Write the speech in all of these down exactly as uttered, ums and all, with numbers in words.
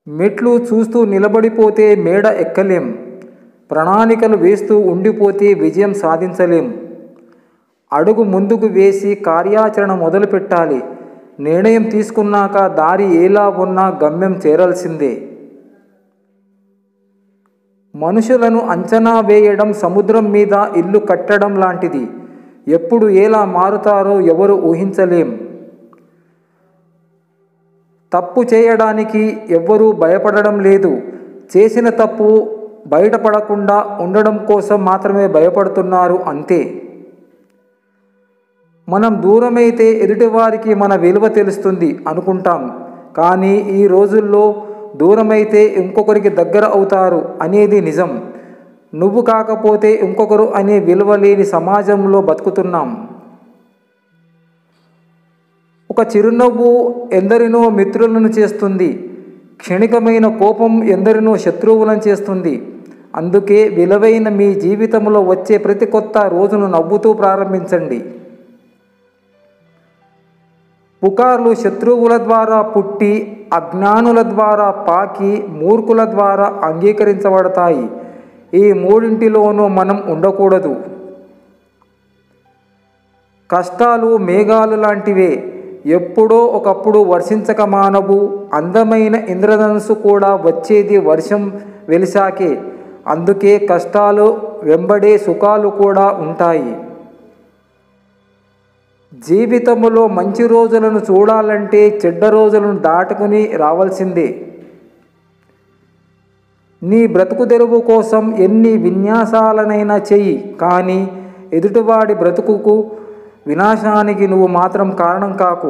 మెట్లు చూస్తూ నిలబడిపోతే మేడ ఎక్కలేం, ప్రణాళికలు వేస్తూ ఉండిపోతే విజయం సాధించలేం. అడుగు ముందుకు వేసి కార్యాచరణ మొదలుపెట్టాలి. నిర్ణయం తీసుకున్నాక దారి ఎలా ఉన్నా గమ్యం చేరాల్సిందే. మనుషులను అంచనా వేయడం సముద్రం మీద ఇల్లు కట్టడం లాంటిది. ఎప్పుడు ఎలా మారుతారో ఎవరు ఊహించలేం. తప్పు చేయడానికి ఎవ్వరూ భయపడడం లేదు. చేసిన తప్పు బయటపడకుండా ఉండడం కోసం మాత్రమే భయపడుతున్నారు అంతే. మనం దూరమైతే ఎదుటివారికి మన విలువ తెలుస్తుంది అనుకుంటాం. కానీ ఈ రోజుల్లో దూరమైతే ఇంకొకరికి దగ్గర అవుతారు అనేది నిజం. నువ్వు కాకపోతే ఇంకొకరు అనే విలువ లేని సమాజంలో బతుకుతున్నాం. ఒక చిరునవ్వు ఎందరినో మిత్రులను చేస్తుంది. క్షణికమైన కోపం ఎందరినో శత్రువులను చేస్తుంది. అందుకే విలువైన మీ జీవితంలో వచ్చే ప్రతి కొత్త రోజును నవ్వుతూ ప్రారంభించండి. పుకార్లు శత్రువుల ద్వారా పుట్టి, అజ్ఞానుల ద్వారా పాకి, మూర్ఖుల ద్వారా అంగీకరించబడతాయి. ఈ మూడింటిలోనూ మనం ఉండకూడదు. కష్టాలు మేఘాలు లాంటివే, ఎప్పుడో ఒకప్పుడు వర్షించక మానవు. అందమైన ఇంద్రధనుస్సు కూడా వచ్చేది వర్షం వెలిసాకే. అందుకే కష్టాలు వెంబడే సుఖాలు కూడా ఉంటాయి. జీవితంలో మంచి రోజులను చూడాలంటే చెడ్డ రోజులను దాటుకుని రావాల్సిందే. నీ బ్రతుకు తెరువు కోసం ఎన్ని విన్యాసాలనైనా చెయ్యి, కానీ ఎదుటివాడి బ్రతుకుకు వినాశానికి నువ్వు మాత్రం కారణం కాకు.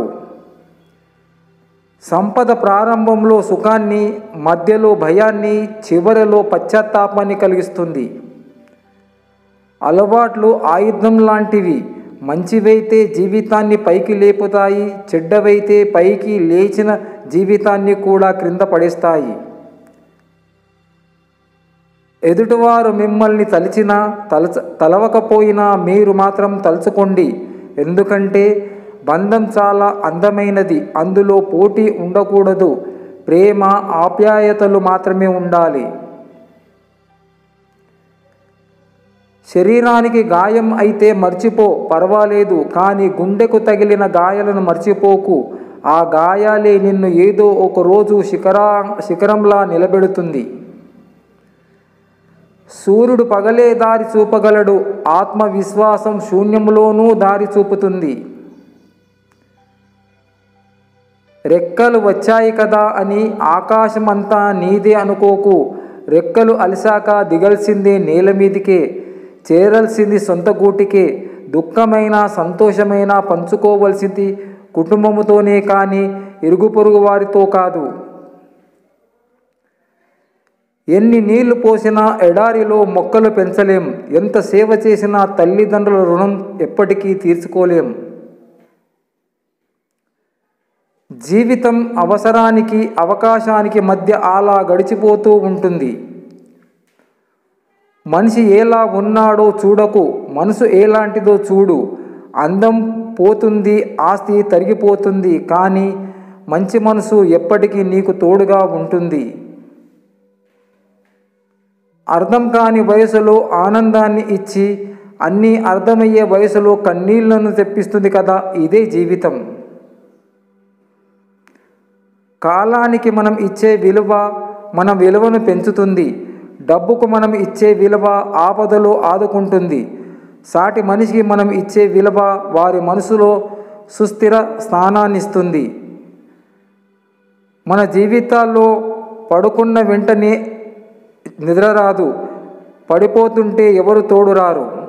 సంపద ప్రారంభంలో సుఖాన్ని, మధ్యలో భయాన్ని, చివరిలో పశ్చాత్తాపాన్ని కలిగిస్తుంది. అలవాట్లు ఆయుధం లాంటివి. మంచివైతే జీవితాన్ని పైకి లేపుతాయి, చెడ్డవైతే పైకి లేచిన జీవితాన్ని కూడా క్రింద పడేస్తాయి. ఎదుటివారు మిమ్మల్ని తలిచినా తలచ తలవకపోయినా మీరు మాత్రం తలుచుకోండి. ఎందుకంటే బంధం చాలా అందమైనది. అందులో పోటీ ఉండకూడదు. ప్రేమ, ఆప్యాయతలు మాత్రమే ఉండాలి. శరీరానికి గాయం అయితే మర్చిపో, పర్వాలేదు. కానీ గుండెకు తగిలిన గాయాలను మర్చిపోకు. ఆ గాయాలే నిన్ను ఏదో ఒక రోజు శిఖరా శిఖరంలా నిలబెడుతుంది. సూర్యుడు పగలే దారి చూపగలడు. ఆత్మవిశ్వాసం శూన్యంలోనూ దారి చూపుతుంది. రెక్కలు వచ్చాయి కదా అని ఆకాశం అంతా నీదే అనుకోకు. రెక్కలు అలిసాక దిగాల్సిందే నేల మీదికే, చేరాల్సింది సొంత గూటికే. దుఃఖమైన సంతోషమైన పంచుకోవలసింది కుటుంబముతోనే కానీ ఇరుగు పొరుగు వారితో కాదు. ఎన్ని నీళ్లు పోసినా ఎడారిలో మొక్కలు పెంచలేం. ఎంత సేవ చేసినా తల్లిదండ్రుల రుణం ఎప్పటికీ తీర్చుకోలేం. జీవితం అవసరానికి అవకాశానికి మధ్య అలా గడిచిపోతూ ఉంటుంది. మనిషి ఎలా ఉన్నాడో చూడకు, మనసు ఎలాంటిదో చూడు. అందం పోతుంది, ఆస్తి తరిగిపోతుంది, కానీ మంచి మనసు ఎప్పటికీ నీకు తోడుగా ఉంటుంది. అర్థం కాని వయసులో ఆనందాన్ని ఇచ్చి అన్నీ అర్థమయ్యే వయసులో కన్నీళ్లను తెప్పిస్తుంది కదా, ఇదే జీవితం. కాలానికి మనం ఇచ్చే విలువ మన విలువను పెంచుతుంది. డబ్బుకు మనం ఇచ్చే విలువ ఆపదలో ఆదుకుంటుంది. సాటి మనిషికి మనం ఇచ్చే విలువ వారి మనసులో సుస్థిర స్థానాన్నిస్తుంది. మన జీవితాల్లో పడుకున్న వెంటనే నిద్ర రాదు. పడిపోతుంటే ఎవరు తోడు రారు.